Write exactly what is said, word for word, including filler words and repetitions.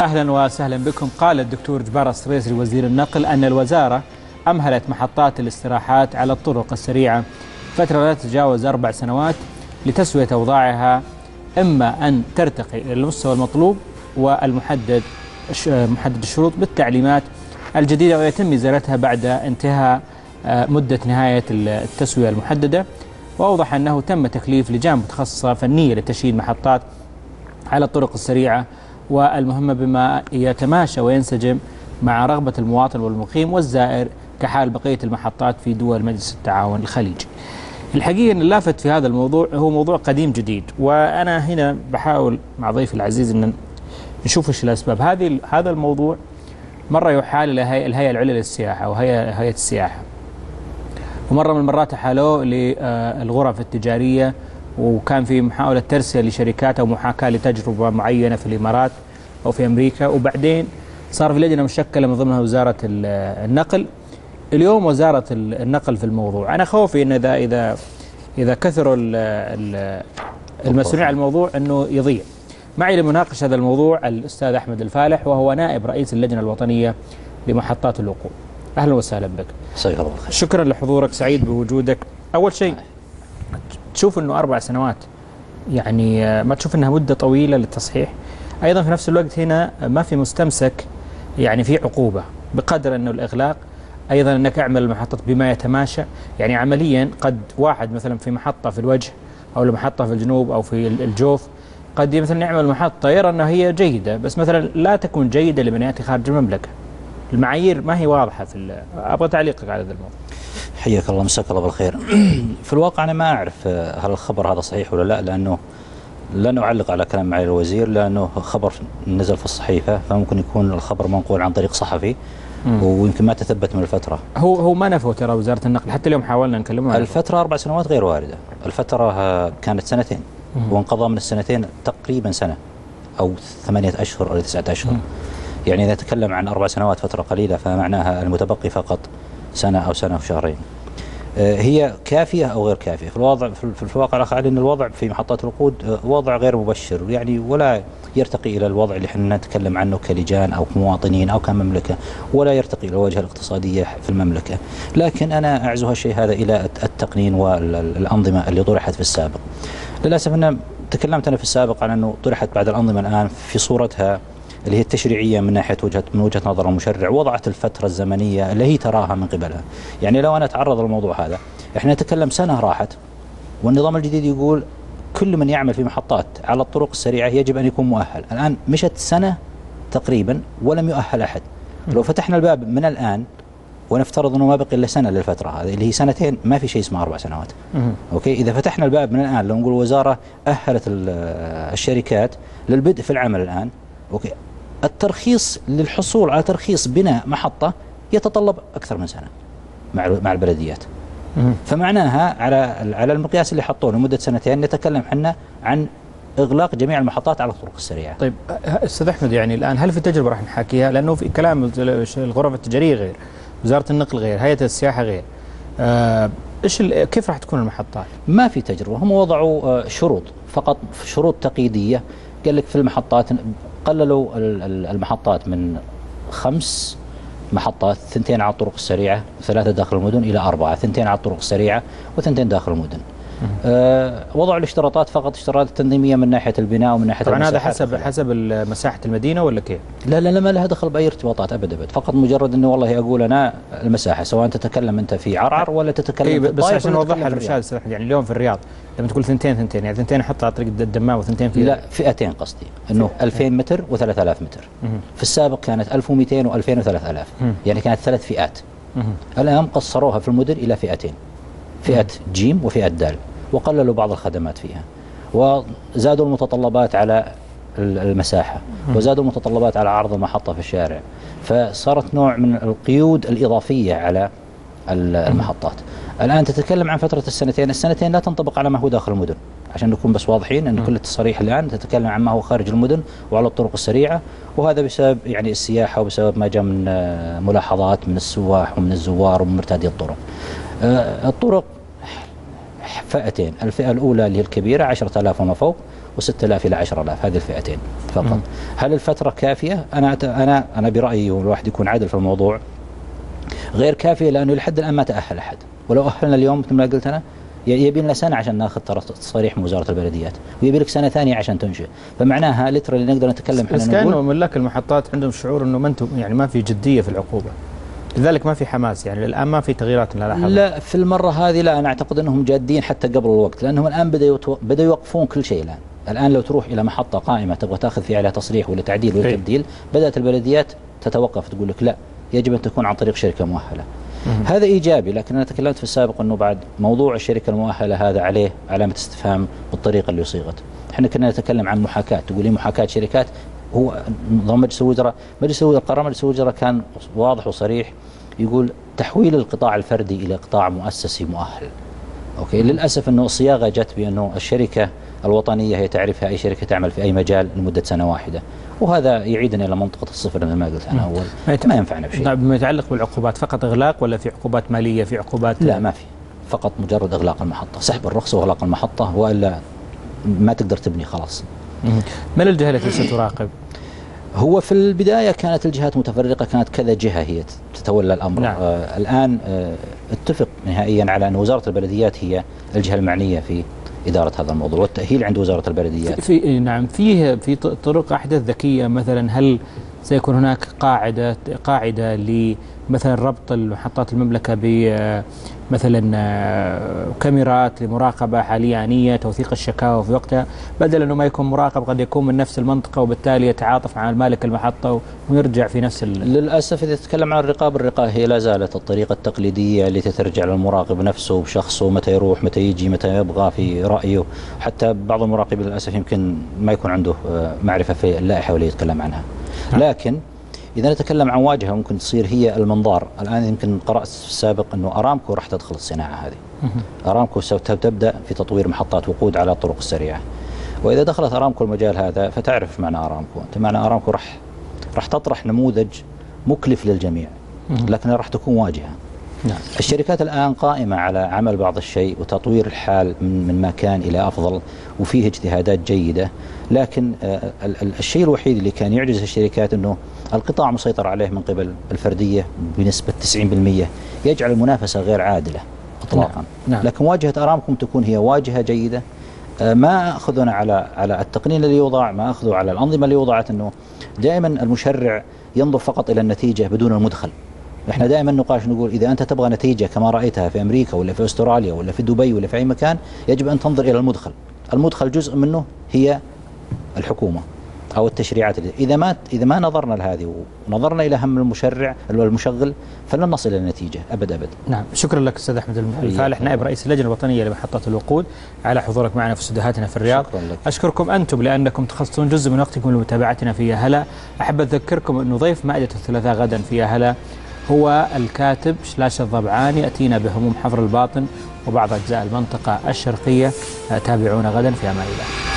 أهلا وسهلا بكم. قال الدكتور جبار السريسري وزير النقل أن الوزارة أمهلت محطات الاستراحات على الطرق السريعة فترة لا تتجاوز أربع سنوات لتسوية أوضاعها، إما أن ترتقي إلى المستوى المطلوب والمحدد محدد الشروط بالتعليمات الجديدة، ويتم إزالتها بعد انتهاء مدة نهاية التسوية المحددة. وأوضح أنه تم تكليف لجان متخصصة فنية لتشييد محطات على الطرق السريعة والمهمة بما يتماشى وينسجم مع رغبة المواطن والمقيم والزائر كحال بقية المحطات في دول مجلس التعاون الخليجي. الحقيقة أن اللافت في هذا الموضوع هو موضوع قديم جديد، وأنا هنا بحاول مع ضيفي العزيز أن نشوف إيش الأسباب. هذه هذا الموضوع مرة يحال إلى الهيئة العليا للسياحة وهيئة هيئة السياحة، ومرة من المرات حالوه للغرف التجارية، وكان في محاولة ترسية لشركات أو محاكاة لتجربة معينة في الإمارات أو في أمريكا، وبعدين صار في لجنة مشكلة من ضمنها وزارة النقل. اليوم وزارة النقل في الموضوع. أنا خوفي أن إذا إذا إذا كثروا المسؤولين على الموضوع أنه يضيع. معي لمناقشة هذا الموضوع الأستاذ أحمد الفالح، وهو نائب رئيس اللجنة الوطنية لمحطات الوقود. أهلا وسهلا بك. شكرا لحضورك، سعيد بوجودك. أول شيء، تشوف أنه أربع سنوات يعني ما تشوف أنها مدة طويلة للتصحيح؟ أيضا في نفس الوقت هنا ما في مستمسك يعني في عقوبة بقدر أنه الإغلاق، أيضا أنك أعمل المحطة بما يتماشى. يعني عمليا قد واحد مثلا في محطة في الوجه أو المحطة في الجنوب أو في الجوف قد مثلا يعمل محطة يرى أنها هي جيدة، بس مثلا لا تكون جيدة لمن يأتي خارج المملكة. المعايير ما هي واضحة في. أبغى تعليقك على هذا الموضوع. حياك الله، مساك الله بالخير. في الواقع أنا ما أعرف هل الخبر هذا صحيح ولا لا، لأنه لن أعلق على كلام معالي الوزير، لأنه خبر نزل في الصحيفة، فممكن يكون الخبر منقول عن طريق صحفي مم. ويمكن ما تثبت من الفترة. هو هو ما نفوا ترى وزارة النقل، حتى اليوم حاولنا نكلمه. الفترة أربع سنوات غير واردة، الفترة كانت سنتين مم. وانقضى من السنتين تقريبا سنة أو ثمانية أشهر أو تسعة أشهر. مم. يعني إذا نتكلم عن أربع سنوات فترة قليلة، فمعناها المتبقي فقط سنة أو سنة وشهرين. هي كافية أو غير كافية؟ في الوضع في الواقع الآخر أن الوضع في محطات الوقود وضع غير مبشر، يعني ولا يرتقي إلى الوضع اللي احنا نتكلم عنه كلجان أو كمواطنين أو كمملكة، ولا يرتقي إلى الواجهة الاقتصادية في المملكة. لكن أنا أعزو هالشيء هذا إلى التقنين والأنظمة اللي طرحت في السابق. للأسف أنا تكلمت أنا في السابق عن أنه طرحت بعد الأنظمة الآن في صورتها اللي هي التشريعية من ناحية وجهة من وجهة نظر المشرع، وضعت الفترة الزمنية اللي هي تراها من قبلها. يعني لو أنا أتعرض للموضوع هذا، إحنا نتكلم سنة راحت، والنظام الجديد يقول كل من يعمل في محطات على الطرق السريعة يجب أن يكون مؤهل. الآن مشت سنة تقريبا ولم يؤهل أحد. لو فتحنا الباب من الآن ونفترض أنه ما بقي إلا سنة للفترة هذه اللي هي سنتين، ما في شيء اسمه أربع سنوات. أوكي، إذا فتحنا الباب من الآن، لو نقول الوزارة أهلت الشركات للبدء في العمل الآن، أوكي، الترخيص للحصول على ترخيص بناء محطة يتطلب أكثر من سنة مع مع البلديات. فمعناها على على المقياس اللي حطوه لمدة سنتين نتكلم احنا عن إغلاق جميع المحطات على الطرق السريعة. طيب أستاذ أحمد، يعني الآن هل في تجربة راح نحكيها؟ لأنه في كلام الغرف التجارية غير، وزارة النقل غير، هيئة السياحة غير. آه إيش كيف راح تكون المحطات؟ ما في تجربة، هم وضعوا شروط فقط، شروط تقييدية. قال لك في المحطات قللوا المحطات من خمس محطات، ثنتين على الطرق السريعة وثلاثة داخل المدن، إلى أربعة، ثنتين على الطرق السريعة وثنتين داخل المدن. أه وضعوا الاشتراطات فقط اشتراطات تنظيمية من ناحية البناء ومن ناحية طبعا. هذا حسب حسب مساحة المدينة ولا كيف؟ لا لا لا، ما لها دخل بأي ارتباطات أبدا أبدا، فقط مجرد إنه والله أقول أنا المساحة، سواء تتكلم أنت في عرعر ولا تتكلم إيه، في بس عشان نوضحها للمشاهد، يعني اليوم في الرياض لما تقول ثنتين ثنتين يعني ثنتين أحطها على طريق الدمام وثنتين في لا فئتين قصدي، إنه ألفين متر وثلاثة آلاف متر. مم. في السابق كانت ألف ومئتين وألفين وثلاثة آلاف، يعني كانت ثلاث فئات. مم. الآن قصروها في المدن إلى فئتين، فئة مم. جيم وفئة دال، وقللوا بعض الخدمات فيها، وزادوا المتطلبات على المساحة، وزادوا المتطلبات على عرض المحطة في الشارع، فصارت نوع من القيود الإضافية على المحطات. الآن تتكلم عن فترة السنتين، السنتين لا تنطبق على ما هو داخل المدن، عشان نكون بس واضحين أن كل التصاريح الآن تتكلم عن ما هو خارج المدن وعلى الطرق السريعة، وهذا بسبب يعني السياحة وبسبب ما جاء من ملاحظات من السواح ومن الزوار ومن مرتادي الطرق. الطرق فئتين، الفئة الأولى اللي هي الكبيرة عشرة آلاف وما فوق، وستة آلاف إلى عشرة آلاف، هذه الفئتين فقط. م. هل الفترة كافية؟ أنا أنا أنا برأيي، والواحد يكون عادل في الموضوع، غير كافية، لأنه لحد الآن ما تأهل أحد، ولو أهلنا اليوم مثل ما قلت أنا يبي لنا سنة عشان ناخذ تصريح من وزارة البلديات، ويبي لك سنة ثانية عشان تنشئ، فمعناها لتر اللي نقدر نتكلم بس كانوا ملاك المحطات عندهم شعور انه ما انتم يعني ما في جدية في العقوبة، لذلك ما في حماس، يعني الآن ما في تغييرات نلاحظها. لا في المرة هذه لا، أنا أعتقد أنهم جادين حتى قبل الوقت، لأنهم الآن بدأوا بدأوا يوقفون كل شيء. الآن الآن لو تروح إلى محطة قائمة تبغى تاخذ فيها عليها تصريح ولا تعديل ولا تبديل، بدأت البلديات تتوقف تقول لك لا، يجب أن تكون عن طريق شركة مؤهلة. هذا إيجابي، لكن أنا تكلمت في السابق أنه بعد موضوع الشركة المؤهلة هذا عليه علامة استفهام بالطريقة اللي صيغت. احنا كنا نتكلم عن محاكاة، تقول لي محاكاة شركات، هو نظام مجلس الوزراء، مجلس الوزراء قرار مجلس الوزراء كان واضح وصريح، يقول تحويل القطاع الفردي إلى قطاع مؤسسي مؤهل. أوكي، للأسف أنه الصياغة جت بأنه الشركة الوطنية هي تعرفها أي شركة تعمل في أي مجال لمدة سنة واحدة، وهذا يعيدنا إلى منطقة الصفر مثل ما قلت أنا أول، ما ينفعنا بشيء. بما يتعلق بالعقوبات، فقط إغلاق ولا في عقوبات مالية، في عقوبات؟ لا ما في، فقط مجرد إغلاق المحطة، سحب الرخصة وإغلاق المحطة، وإلا ما تقدر تبني خلاص. من الجهة التي ستراقب؟ هو في البداية كانت الجهات متفرقة، كانت كذا جهة هي تتولى الأمر. نعم. آه الآن آه اتفق نهائيا على أن وزارة البلديات هي الجهة المعنية في إدارة هذا الموضوع، والتأهيل عند وزارة البلديات. في نعم، فيه في طرق أحدث ذكية مثلا، هل سيكون هناك قاعدة قاعدة لمثلا ربط المحطات المملكة ب مثلا كاميرات لمراقبة حالية آنية، توثيق الشكاوى في وقتها، بدل أنه ما يكون مراقب قد يكون من نفس المنطقة، وبالتالي يتعاطف مع مالك المحطة ويرجع في نفس ال... للأسف إذا تتكلم عن الرقابة، الرقابة هي لا زالت الطريقة التقليدية اللي تترجع للمراقب نفسه بشخصه، متى يروح متى يجي متى يبغى في رأيه. حتى بعض المراقبين للأسف يمكن ما يكون عنده معرفة في اللائحة واللي يتكلم عنها. لكن إذا نتكلم عن واجهة ممكن تصير هي المنظار، الآن يمكن قرأت في السابق أنه أرامكو راح تدخل الصناعة هذه. أرامكو سوف تبدأ في تطوير محطات وقود على الطرق السريعة، وإذا دخلت أرامكو المجال هذا فتعرف معنى أرامكو. أنت معنى أرامكو راح راح تطرح نموذج مكلف للجميع، لكنها راح تكون واجهة. نعم. الشركات الآن قائمة على عمل بعض الشيء وتطوير الحال من مكان إلى أفضل، وفيه اجتهادات جيدة، لكن الشيء الوحيد اللي كان يعجز الشركات أنه القطاع مسيطر عليه من قبل الفردية بنسبة تسعين بالمئة، يجعل المنافسة غير عادلة إطلاقا. نعم. نعم. لكن واجهة أرامكو تكون هي واجهة جيدة، ما أخذنا على على التقنين اللي يوضع، ما أخذوا على الأنظمة اللي وضعت، أنه دائما المشرع ينظر فقط إلى النتيجة بدون المدخل. احنا دائما نقاش نقول اذا انت تبغى نتيجه كما رايتها في امريكا ولا في استراليا ولا في دبي ولا في اي مكان، يجب ان تنظر الى المدخل. المدخل جزء منه هي الحكومه او التشريعات. اذا ما اذا ما نظرنا لهذه ونظرنا الى هم المشرع المشغل، فلن نصل الى النتيجه ابد ابد. نعم، شكرا لك استاذ احمد الفالح، نائب رئيس اللجنه الوطنيه لمحطات الوقود، على حضورك معنا في استديوهاتنا في الرياض. شكرا لك. اشكركم انتم لانكم تخصصون جزء من وقتكم لمتابعتنا في يا هلا. احب اذكركم انه ضيف مائده الثلاثاء غدا في يا هلا هو الكاتب شلاش الضبعاني، يأتينا بهموم حفر الباطن وبعض أجزاء المنطقة الشرقية. تابعونا غدا، في أمان الله.